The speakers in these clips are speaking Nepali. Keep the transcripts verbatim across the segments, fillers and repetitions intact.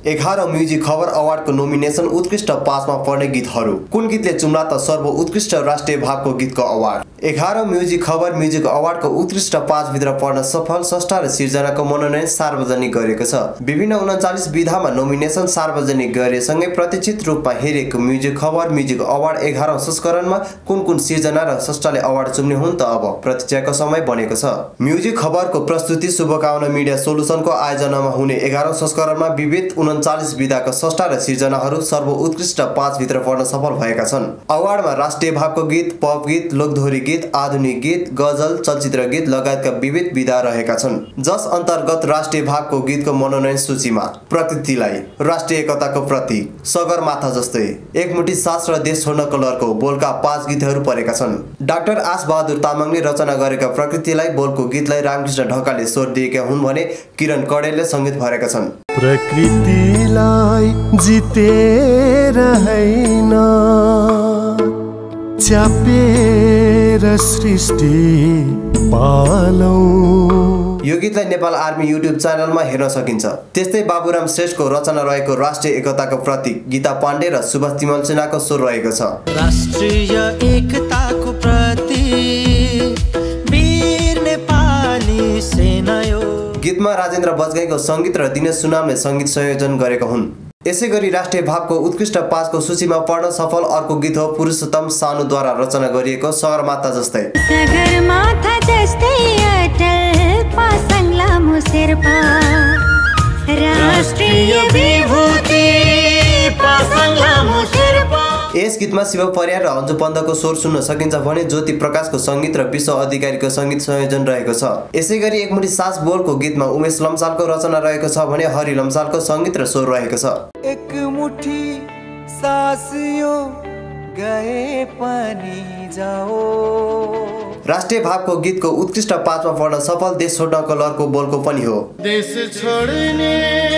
एघारौं म्युजिक खबर अवार्डको नोमिनेसन उत्कृष्ट पाँचमा पर्ने गीतहरू। कुन गीतले चुम्ला त सर्व उत्कृष्ट राष्ट्रिय भागको गीतको अवार्ड। एघारौं म्युजिक खबर म्युजिक अवार्डको उत्कृष्ट पाँच भित्र पर्न सफल स्रष्टा र सिर्जनाको मनोनयन सार्वजनिक गरेको छ। विभिन्न उन्चालीस विधामा नोमिनेसन सार्वजनिक गरेसँगै प्रतिष्ठित रूपमा हेरेको म्युजिक खबर म्युजिक अवार्ड एघारौं संस्करणमा कुन कुन सिर्जना र स्रष्टाले अवार्ड चुम्ने हुन् त अब प्रतीक्षाको समय बनेको छ। म्युजिक खबरको प्रस्तुति शुभकामना मिडिया सोलुसनको आयोजनामा हुने एघारौं संस्करणमा विविध उन्चालीस विधाका स्रष्टा र सिर्जनाहरू सर्वोत्कृष्ट पाँच भित्र पर्न सफल भएका छन्। अवार्डमा राष्ट्रिय भावको गीत, पप गीत, लोकधोरी गीत, आधुनिक गीत, गजल, चलचित्र गीत लगायतका विविध विधा रहेका छन्। जस अन्तर्गत राष्ट्रिय भावको गीतको मनोनयन सूचीमा प्रकृतिलाई राष्ट्रिय एकताको प्रतीक, सगरमाथा जस्तै, एकमुठी सास र देश छोड्न कलरको बोलका पाँच गीतहरू परेका छन्। डाक्टर आस बहादुर तामाङले रचना गरेका प्रकृतिलाई बोलको गीतलाई रामकृष्ण ढकालले स्वर दिएका हुन् भने किरण कडेलले संगीत भरेका छन्। प्रकृतिलाई जितेर हैन च्यापेर सृष्टि पालौं। यो गीतलाई नेपाल आर्मी युट्युब च्यानलमा हेर्न सकिन्छ। त्यस्तै बाबुराम श्रेष्ठको रचना रहेको राष्ट्रिय एकताको प्रतीक गीता पाण्डे र सुभाष तिमल सेनाको स्वर रहेको छ। राष्ट्रिय एकताको प्रतीक वीर नेपाली सेना यो। गीतमा राजेन्द्र बजगाईको संगीत र दिनेश सुनामले संगीत संयोजन गरेका हुन्। यसै गरी राष्ट्रिय भावको उत्कृष्ट पाँचको सूचीमा पर्न सफल अर्को गीत हो पुरुषोत्तम सानुद्वारा रचना गरिएको सगरमाथा जस्तै। सगरमाथा जस्तै अटल पासाङ लामो शेर्पा राष्ट्रिय विभूति पासाङ लामो शेर्पा। यस गीतमा शिव परियार र अन्जु पन्तको स्वर सुन्न सकिन्छ भने ज्योति प्रकाशको संगीत र विश्व अधिकारीको संगीत संयोजन रहेको छ। यसै गरी एकमुठी सास बोलको गीतमा उमेश लम्सालको रचना रहेको छ भने हरि लम्सालको संगीत र स्वर रहेको छ। एक मुठी सास यो गए पनि जाओ। राष्ट्रिय भावको गीतको उत्कृष्ट पाँचमा पर्न सफल देश छोड्न कलरको बोलको पनि हो। देश छोड्ने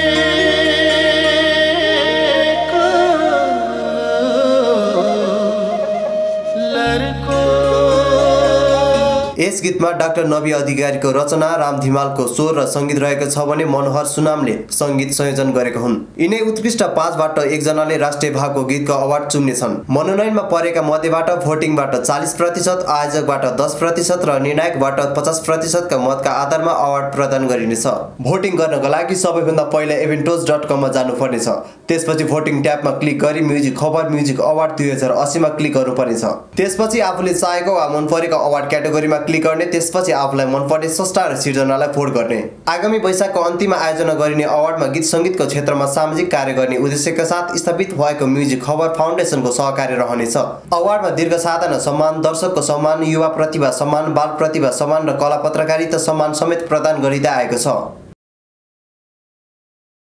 यस गीतमा डाक्टर नबी अधिकारीको रचना, राम धिमालको स्वर र संगीत रहेको छ भने मनोहर सुनामले संगीत संयोजन गरेका हुन्। यिनै उत्कृष्ट पाँचबाट एकजनाले राष्ट्रिय भावको गीतको अवार्ड चुम्ने छन्। मनोनयनमा परेका मध्येबाट भोटिङबाट चालीस प्रतिशत, आयोजकबाट दस प्रतिशत र निर्णायकबाट पचास प्रतिशतका मतका आधारमा अवार्ड प्रदान गरिनेछ। भोटिङ गर्नका लागि सबैभन्दा पहिला एभेन्टोज डट कममा जानुपर्नेछ। त्यसपछि भोटिङ ट्याबमा क्लिक गरी म्युजिक खबर म्युजिक अवार्ड दुई हजार अस्सीमा क्लिक गर्नुपर्नेछ। त्यसपछि आफूले चाहेको वा मन परेको अवार्ड क्याटेगोरीमा क्लिक गर्ने, त्यसपछि आफूलाई मनपर्ने स्रष्टा र सिर्जनालाई भोट गर्ने। आगामी वैशाखको अन्तिममा आयोजना गरिने अवार्डमा गीत सङ्गीतको क्षेत्रमा सामाजिक कार्य गर्ने उद्देश्यका साथ स्थापित भएको म्युजिक खबर फाउन्डेसनको सहकार्य रहनेछ। अवार्डमा दीर्घ साधना सम्मान, दर्शकको सम्मान, युवा प्रतिभा सम्मान, बाल प्रतिभा सम्मान र कला पत्रकारिता सम्मान समेत प्रदान गरिँदै आएको छ।